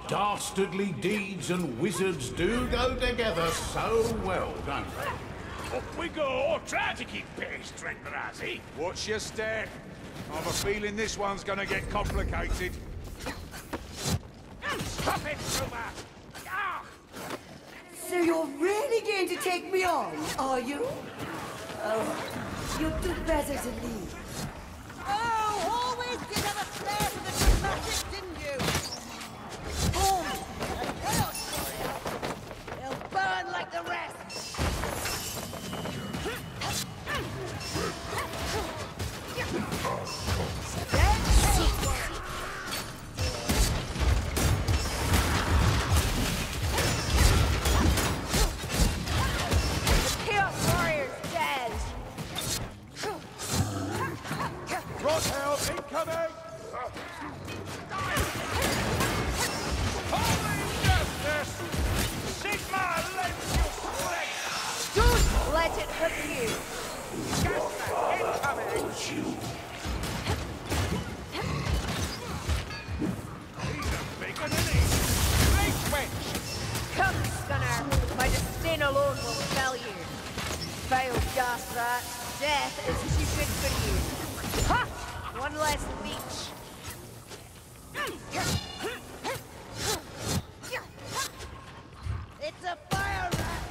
Dastardly deeds and wizards do go together so well, don't they? Up we go! Try to keep pace, Drendrazi. Watch your step. I've a feeling this one's gonna get complicated. Stop it, Silver! Ah! So you're really going to take me on, are you? Oh, you'd do better to leave. Oh, always did have a flair for the dramatic, didn't you? Boom! A chaos warrior. They'll burn like the rest. The Chaos Warrior's dead. Rot help incoming! Holy justice! Sigma lends you strength! Don't let it hurt you. Gasta incoming! He's a big one, isn't he? Great wench! Come, Stunner. My disdain alone will fell you. Vile gas rat. Death is too good for you. Ha! One less leech. It's a fire rat.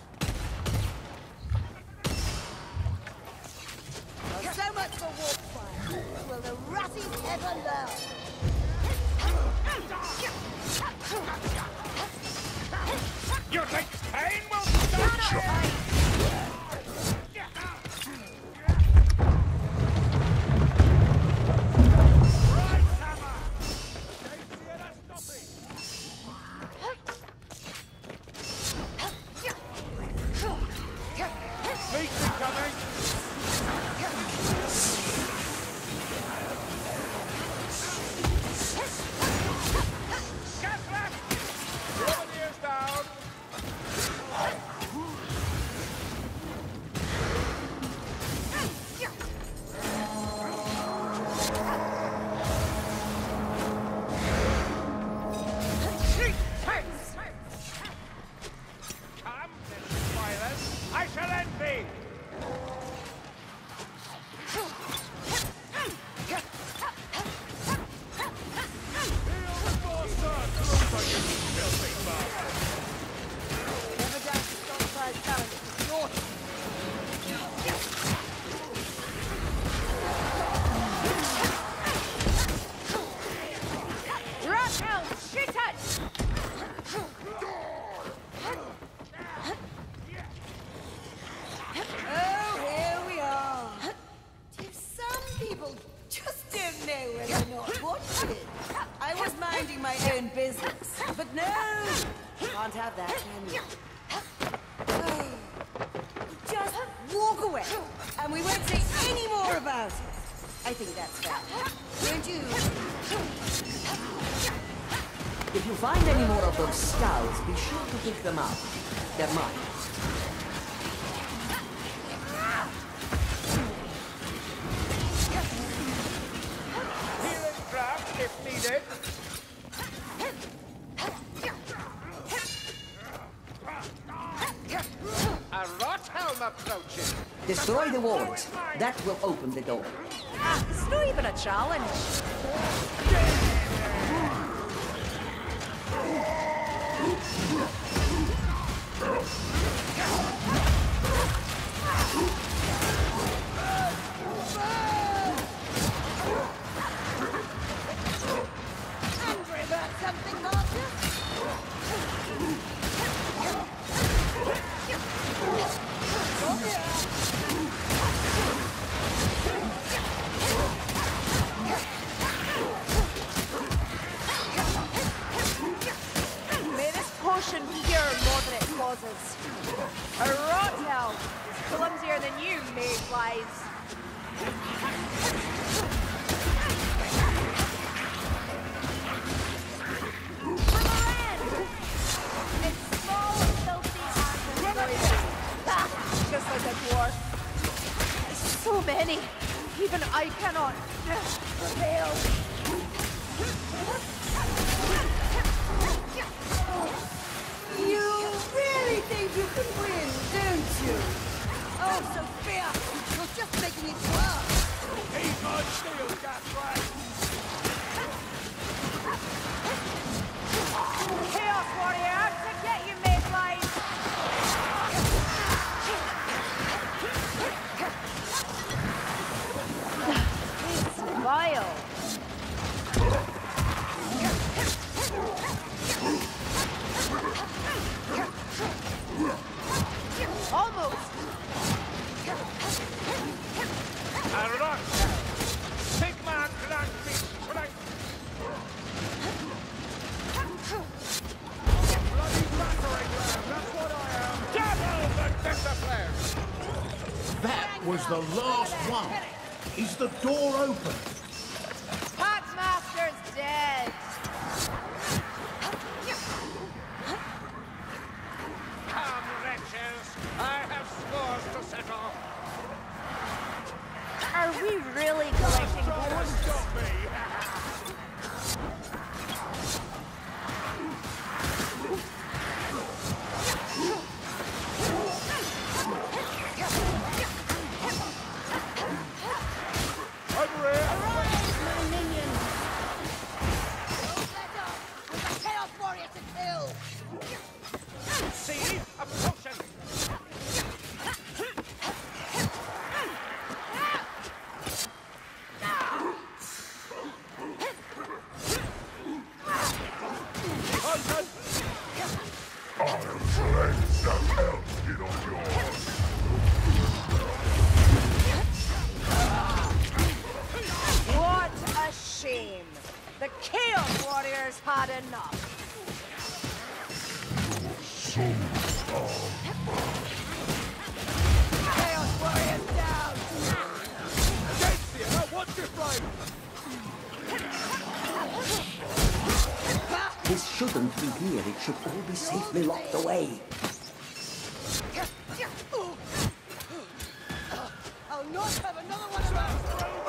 Well, so much for warp fire. Will the ratties ever learn? You think pain will stop you? Right, Hammer! Can't see it, stop it! Meat incoming! Gas left! Grenadiers down! Hurts. Come, violence! I shall end thee! Never doubt the strong-sized talent is short. Raphael, shoot it! Oh, here we are. Some people just don't know when they're not watching. I was minding my own business, but no, can't have that, can you? Just walk away, and we won't say any more about it. I think that's fair, don't you? If you find any more of those skulls, be sure to pick them up. They're mine. Healing craft if needed. A rot helm approaching. Destroy the walls. That will open the door. It's not even a challenge. Angry about something, Master? May this potion cure moderate causes. A rot hell is clumsier than you, mayflies. It's small, filthy, and just like a dwarf. So many, even I cannot prevail. was the last one. Is the door open? Packmaster's dead. Come, wretches! I have scores to settle. Are we really collecting Try to bones? stop me! Over here! Arise, my minions! Don't let up! We've a Chaos Warrior to kill! See? A potion! What a shame. The Chaos Warriors had enough. Chaos Warriors down! Against you! What's your flame? This shouldn't be here. It should all be safely locked away. I'll not have another one of those!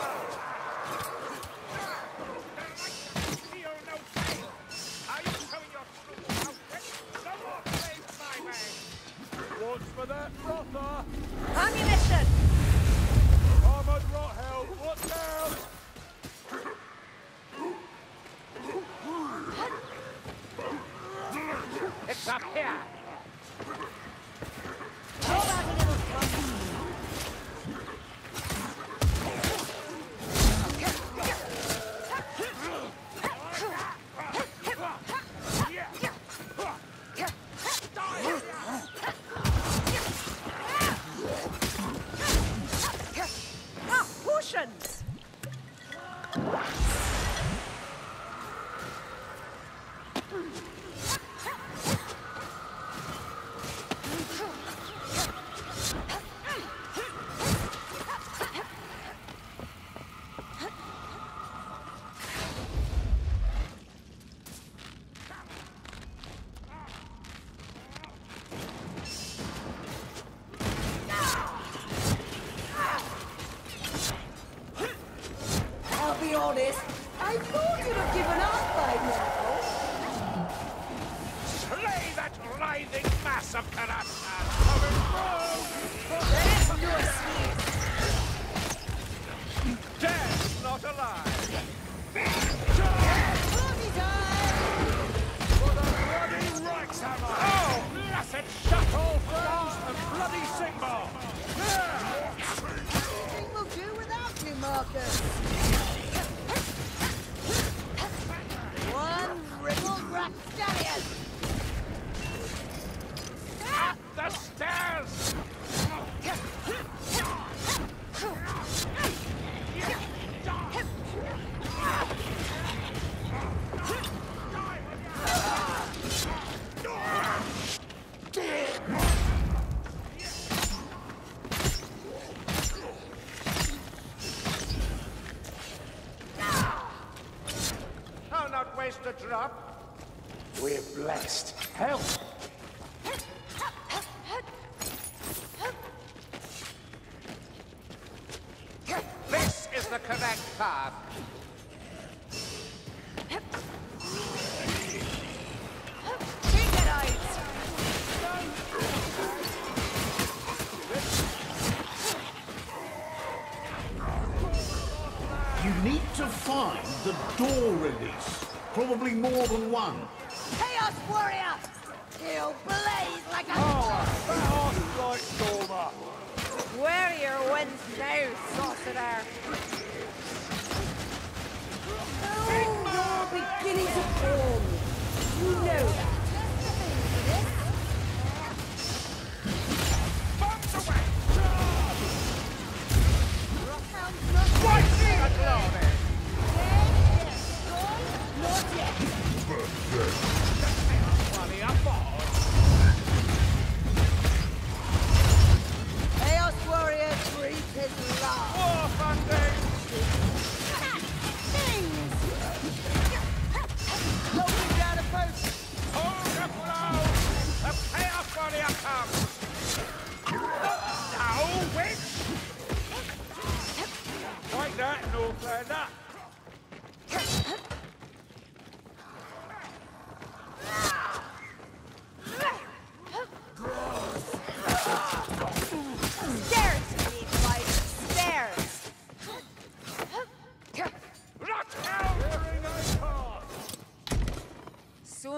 Feel no pain! Are you showing your true outfit? No more flames my way! What's for that frother? Ammunition! Armored rot hell! What's down? It's up here! How about a little fun? Ah, potions! I'll be honest, I thought you'd have given up by now. Slay that writhing mass of Karasa! Coming through! There's no escape. Dead, not alive! Party time! For the bloody Reichshammer! Oh, blessed shuttle, froze and bloody Sigmar! Anything will do without you, Marcus. One ribald rapscallion! Up the stairs! I'll not waste a drop. We're blessed. Help! This is the correct path. Take it out! You need to find the door release. Probably more than one. Chaos Warrior! He'll blaze like a... Like Stormer. Where are your wins now, sorcerer? Oh, you're beginning to form. You know that. Bombs away! Rockhound's not... What's the glory? Not yet! Bloody up on. Chaos Warrior 3P!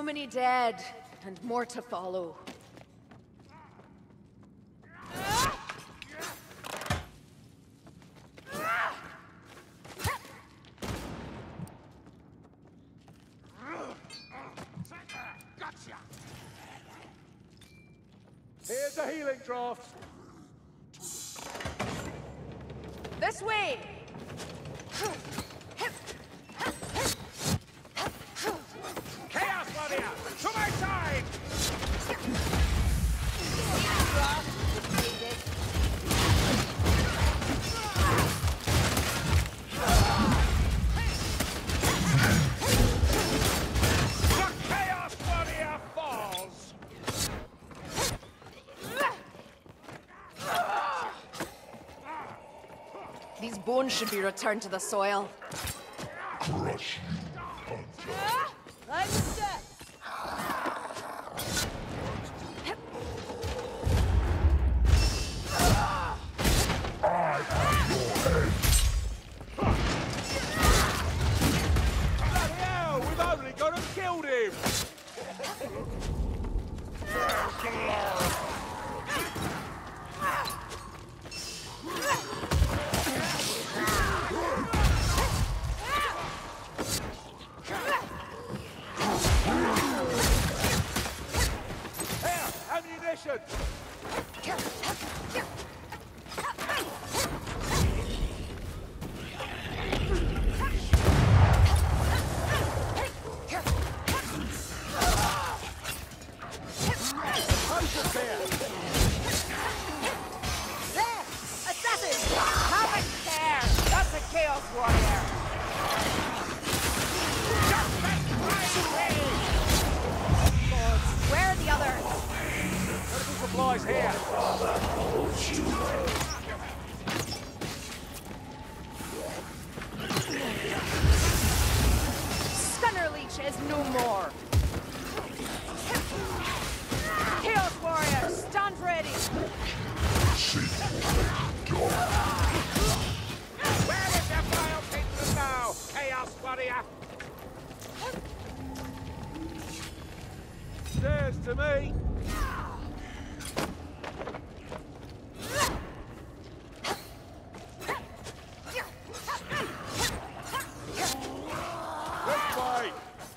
So many dead, and more to follow. Gotcha! Here's a healing draft. This way! Chaos Warrior, to my side! The Chaos Warrior falls! These bones should be returned to the soil. I'm set. Bloody hell, we've only gone and killed him! Here, ammunition! Potions here! There! Assassin! Have a care! That's a Chaos Warrior! Lords, where are the others? Medical supplies here! Stunner Leech is no more! Chaos Warrior, stand ready! Where is your vile kingdom now, Chaos Warrior? Stairs to me! This way!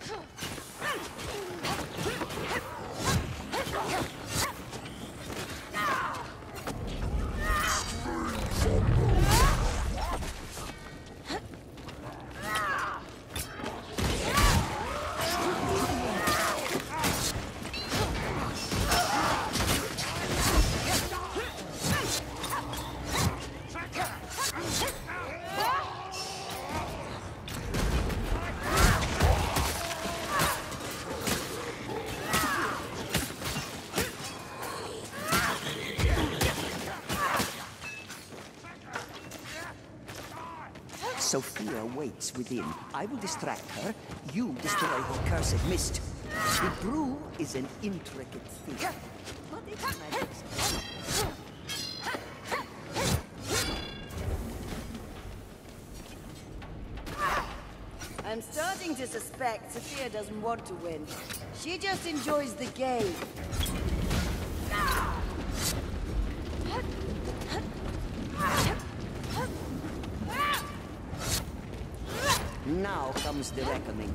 Sophia waits within. I will distract her. You destroy her cursed mist. The brew is an intricate thing. But it's magic. I'm starting to suspect Sophia doesn't want to win. She just enjoys the game. Now comes the reckoning.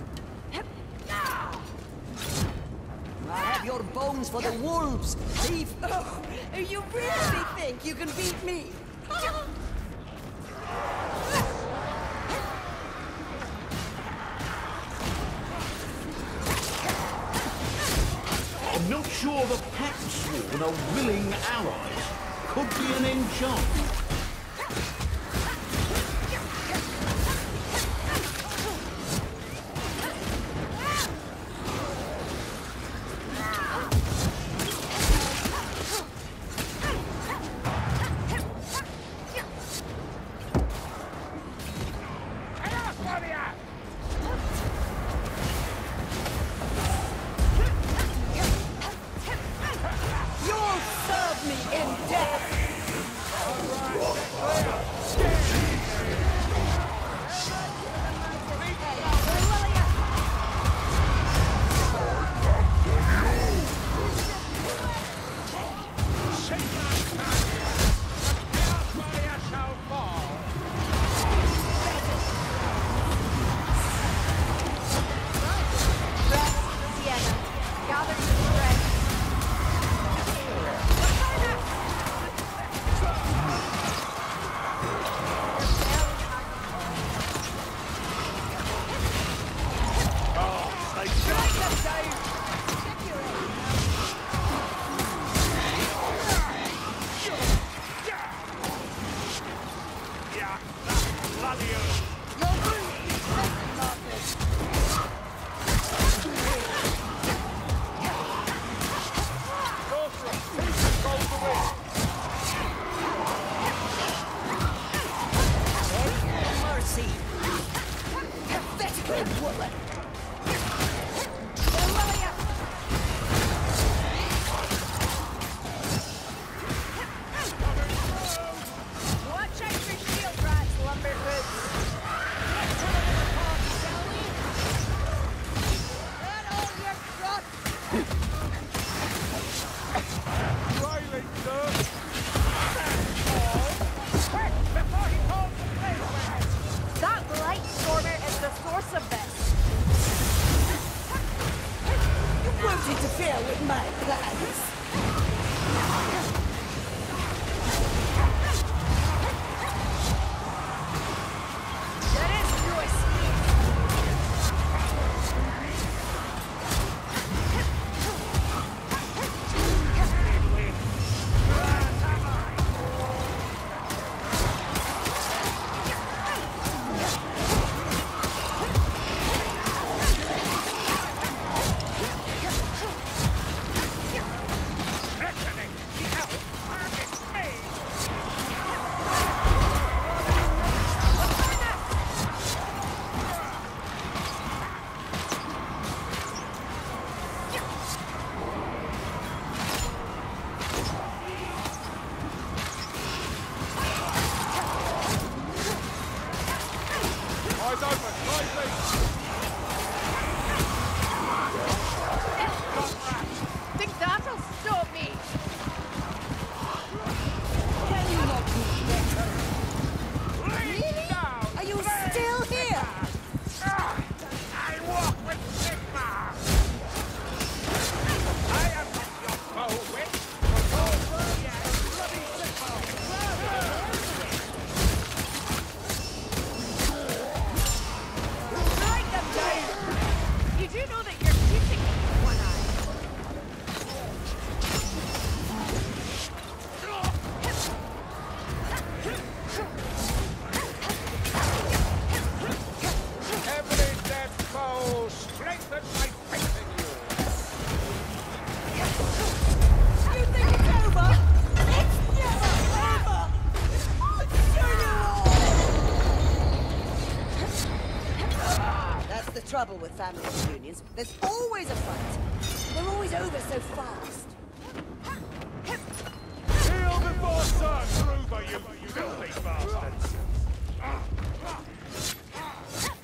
I have your bones for the wolves, thief! Oh, you really think you can beat me? I'm not sure the Pact Sworn are willing allies. Could be an enchantment. Chaos Warrior! You'll serve me in death! All right. Yeah, that's bloody earth. Your wounds be taken, Marcus. Sorcerer, peace controls the wind. Mercy! Pathetic woman. Watch out for shield rats, lumberhoods. Let all your trust. Trailing, sir. Quick, before he calls the police. That light stormer is the source of this. You won't interfere with my plans. There is no escape. Reckoning, the elf, target me. Eyes open, right feet. Think that'll stop me. Can you not do better? Lean down. Are you Lay still here? I walk with Sigma. I am not your foe, witch. But over yet, bloody Sigma. Strike them down. You do know that you're shooting me with one eye. Every dead foe strengthens my faith in you. You think it's over? It's never over! I'll show you all! That's the trouble with family reunions. There's always a fight. They're always over so fast. Kneel before Sir Gruber, you filthy bastards.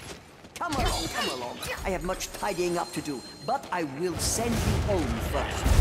Come along, come along. I have much tidying up to do, but I will send you home first.